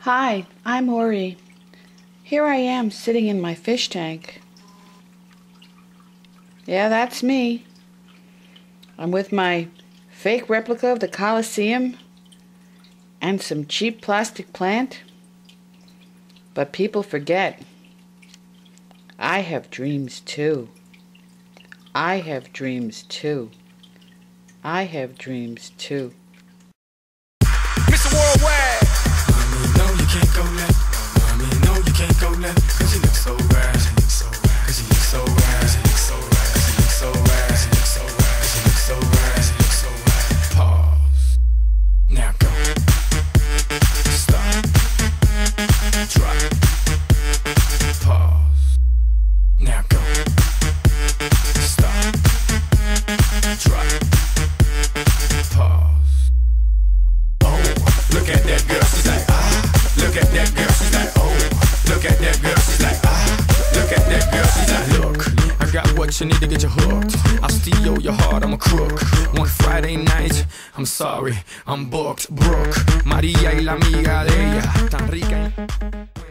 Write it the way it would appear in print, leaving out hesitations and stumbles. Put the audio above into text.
Hi, I'm Ori. Here I am sitting in my fish tank. Yeah, that's me. I'm with my fake replica of the Colosseum and some cheap plastic plant. But people forget. I have dreams too. I have dreams too. I have dreams too. Mr. Worldwide. No, you can't go left. No, you can't go left. Cause you look so right. Cause you look so right. Cause you look so right. Cause you look so right. Cause you look so right. Cause you look so right. Cause you look so right. Pause. Now go. Stop. Drop. Pause. Now go. Stop. Drop. Pause. Oh, look at that girl, she's like, ah. Look at that girl, she's like, oh. Look at that girl, she's like, ah. Look at that girl, she's like, look, I got what you need to get you hooked. I'll steal your heart, I'm a crook. One Friday night, I'm sorry, I'm booked, Brooke. María y la amiga de ella, tan rica.